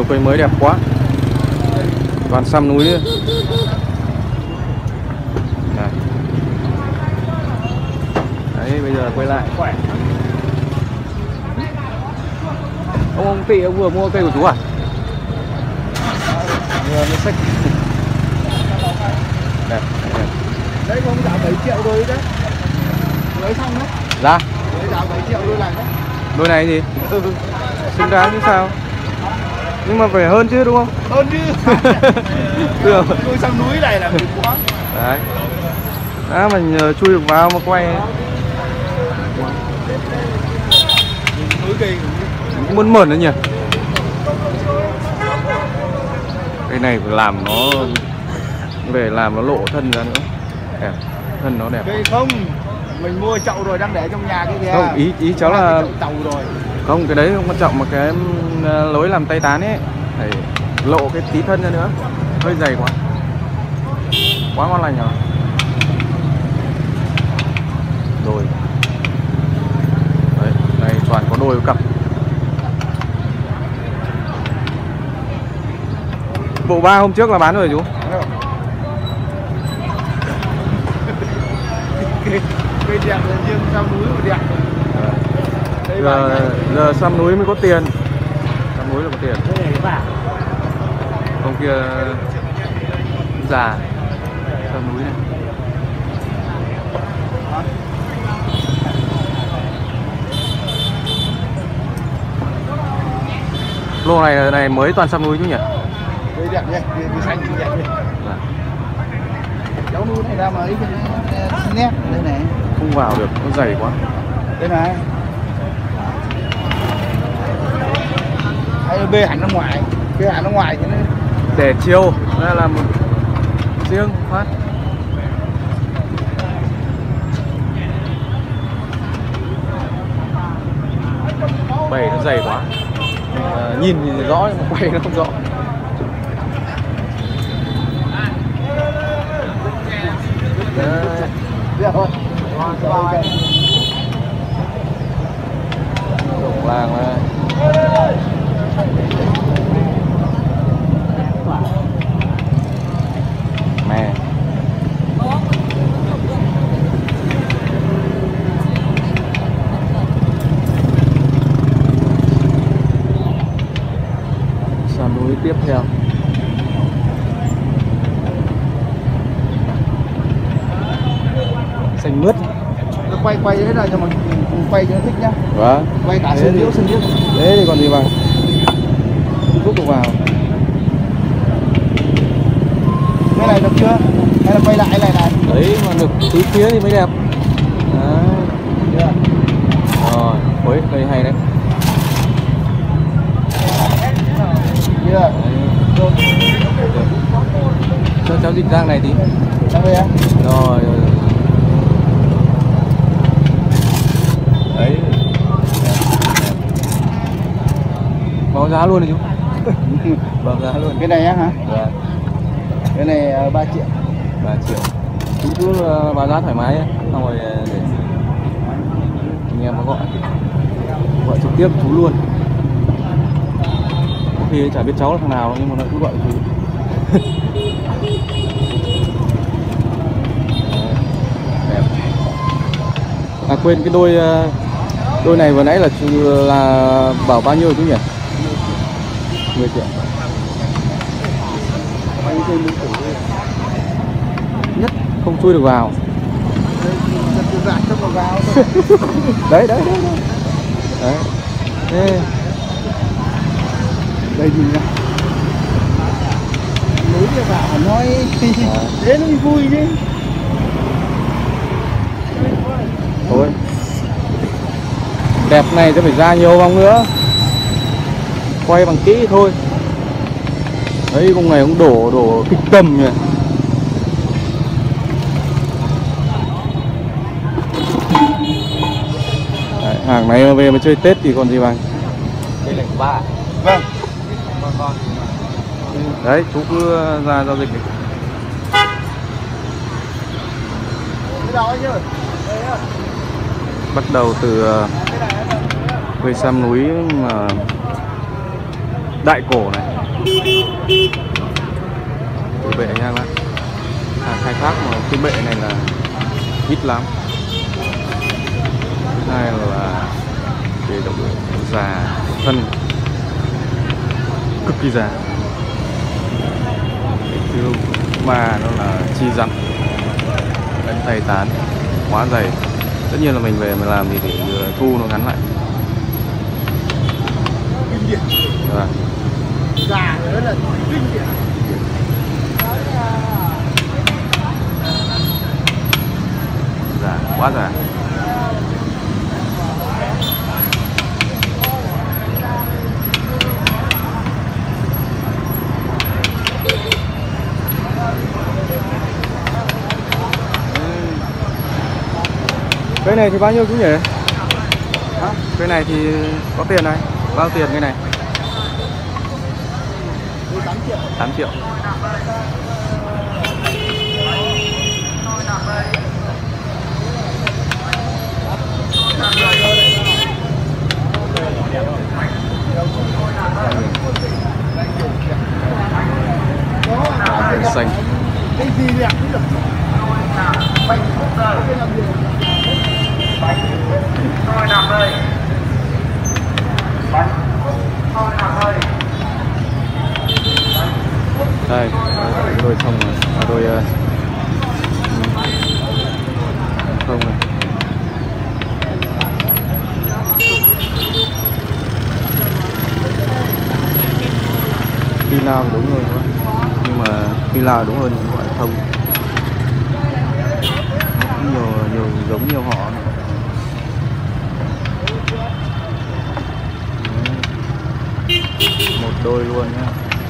cây mới đẹp quá. Toàn săm núi nữa. Này. Đấy, bây giờ quay lại. Ông Tị, ông vừa mua cây của chú à? Vừa mới xách. Đẹp, đẹp. Đấy không giá 7 triệu rồi đấy. Lấy xong đấy. Dạ. Lấy giá 7 triệu đôi này đấy. Đôi này gì? Xứng đáng chứ sao? Nhưng mà phải hơn chứ đúng không? Hơn chứ. Đôi sang núi này là mình quá. Đấy. À, mình chui được vào mà quay. Núi cây Muốn mởn nữa nhỉ? Cái này phải làm nó về làm nó lộ thân ra nữa. Đẹp. Thân nó đẹp. cây không. Mình mua chậu rồi đang để trong nhà cái kìa. Không, ý cháu là chậu rồi. không, cái đấy không quan trọng mà cái lối làm tay tán ấy phải lộ cái tí thân ra nữa. Hơi dày quá. Quá ngon lành rồi. Đồi. Đấy, đây toàn có đôi cặp. Bộ ba hôm trước là bán rồi chú. Cây đẹp là riêng sang núi mà đẹp. Giờ săm núi mới có tiền. Săm núi là có tiền. Cái này vả. Ông kia già. Săm núi này. Lô này mới toàn săm núi chứ nhỉ? Cây đẹp nhỉ, cây xanh thì đẹp nhỉ. Dạ. Cháu núi này ra mà ấy nét đây này. Không vào được, nó dày quá. Đây này. Hay là bê hẳn ra ngoài, bê hẳn ra ngoài thì nó để chiều ra là một riêng phát. Bầy nó dày quá. Nhìn thì rõ nhưng mà quay nó không rõ. đẹp thôi. Đồng làng mà. Mè. Sườn núi tiếp theo. Xanh mướt. Nó quay thế nào cho mà quay cho nó thích nhá. Vâng. Quay cả sườn liễu sườn liễu. Thế thì còn gì bằng. Rút được vào. Cái này được chưa? Hay là quay lại cái này này? Đấy mà được tứ phía thì mới đẹp. Đấy. Rồi, ôi cây hay đấy. Chưa? Cho cháu dịch rang này tí. Sang đây á? Rồi. Đấy. Báo giá luôn rồi chú. Báo giá luôn. Cái này á hả? Vâng. Cái này 3 triệu. 3 triệu. Chú cứ báo giá thoải mái ấy. Xong rồi để anh em nó gọi trực tiếp chú luôn. Có khi chả biết cháu là thằng nào nhưng mà nó cứ gọi chú. Đẹp. À quên cái đôi này vừa nãy là bảo bao nhiêu chú nhỉ? 10 triệu. Nhất không chui được vào. Đấy. Đấy. Thế. Đây nhìn nè. Núi kia vào nói thế nó vui chứ. Thôi. Đẹp này sẽ phải ra nhiều vòng nữa. Quay bằng kỹ thôi. Đấy con này cũng đổ kịch tầm nhỉ. Đấy, hàng này mà về mà chơi Tết thì còn gì bằng. Đây là của ba. Vâng. Đấy chú cứ ra giao dịch đi. Bắt đầu từ cây săm núi mà đại cổ này. Cái bệ nha các bạn. Khai thác mà cái bệ này là ít lắm. Thứ hai là cái độ già thân cực kỳ già. Thứ ba nó là chi răng, đánh tay tán quá dày. Tất nhiên là mình về mà làm thì để thu nó ngắn lại. Vâng. Già nữa là kinh điển. Già, quá già. Cái này thì bao nhiêu chú nhỉ? Hả? Cái này thì có tiền này. Bao tiền cái này? 8 triệu. 8 triệu. Xanh. Cái gì đẹp cũng được. Bánh không đời. Bánh thôi nằm đây. Bánh thôi nằm đây. Đây, đôi xong rồi. Đôi không này. Pin lao đúng rồi, nhưng mà pin lao đúng hơn những loại thông. Nó cũng nhiều giống nhiều họ này. Một đôi luôn nhá.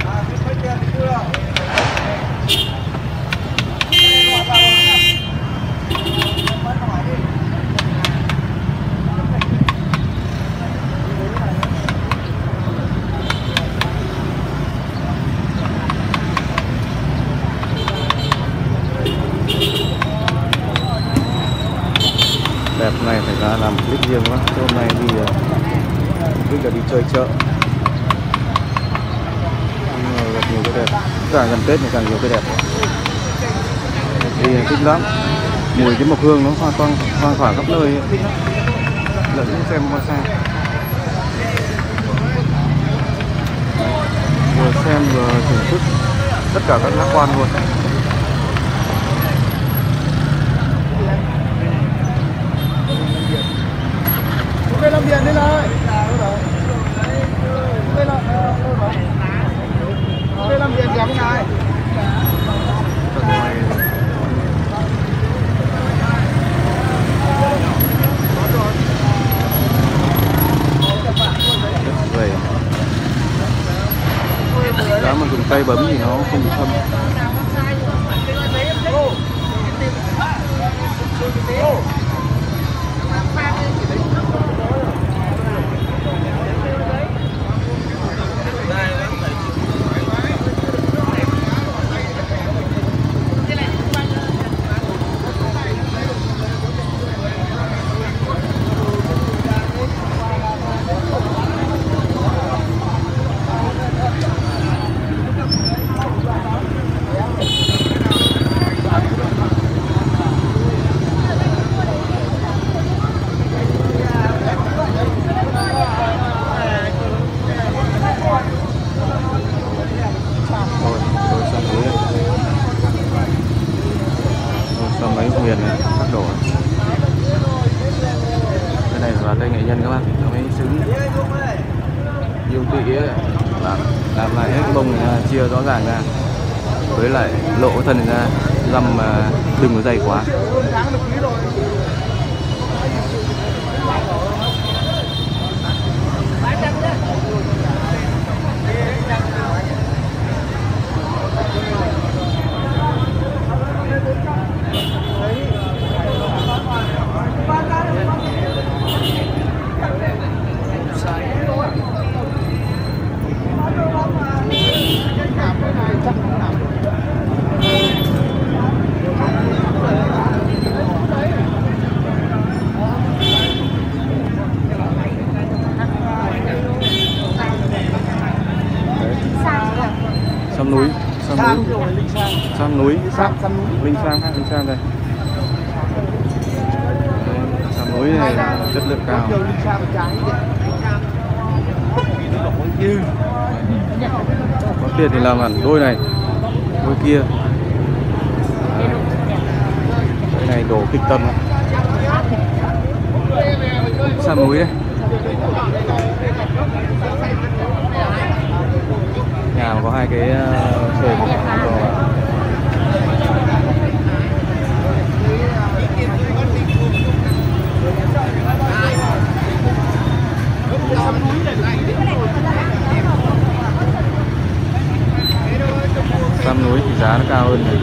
Đẹp này phải ra làm clip riêng quá. Hôm nay đi là đi chơi chợ. Gặp nhiều cái đẹp, càng gần Tết thì càng nhiều cái đẹp. Thì thích lắm, mùi cái mộc hương nó thoang thoảng khắp nơi, thích lắm. Lẫn xem qua xa, vừa xem vừa thưởng thức tất cả các giác quan luôn. Đây làm điện đây này. Đây làm điện kéo cái này. Vậy. Giá mà dùng tay bấm thì nó không bị thâm. Mấy huyền này, các đồ. Cái này là tay nghệ nhân các bạn, nó mới xứng. Yêu tị ấy, làm lại hết cái bông này chia rõ ràng ra, với lại lộ cái thân ra, dăm mà đừng có dày quá. núi, sam Sam núi, rồi, Linh Sam. sam núi, Sam núi. linh sam đây. Đây, sam núi này là chất lượng cao. Nhiều Linh Sam trái đấy. Có tiền thì làm hẳn đôi này, đôi kia. Đấy. Cái này đổ kịch tân này. Sam núi đây. Nhà mà có hai cái sồi sam núi thì giá nó cao hơn này.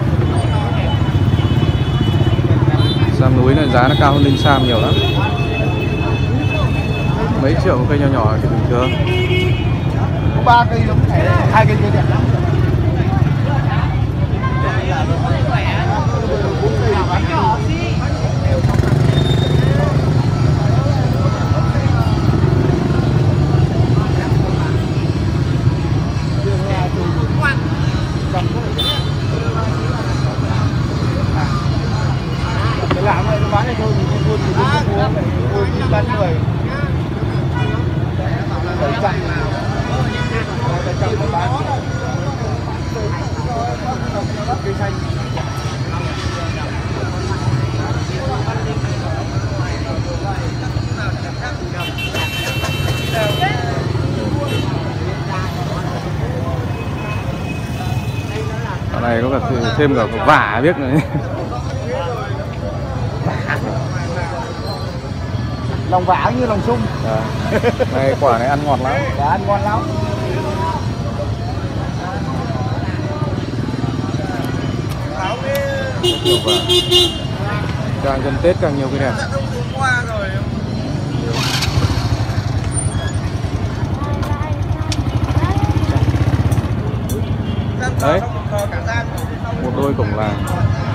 Sam núi này giá nó cao hơn linh sam nhiều lắm. Mấy triệu một cây nhỏ nhỏ thì bình thường. Có 3 cây giống thể, 2 cây kia đẹp lắm. Làm vậy nó bán này thôi, mình không mua thì mình không mua, mua bán người. 700 700 bán. Cây xanh. Ở này có cả thêm cả vả biết này. Lòng vả như lòng sung. Này quả này ăn ngọt lắm. Quả ăn ngon lắm. Nhiều quả. Càng gần Tết càng nhiều cái đẹp. Đấy, một đôi cổng làng.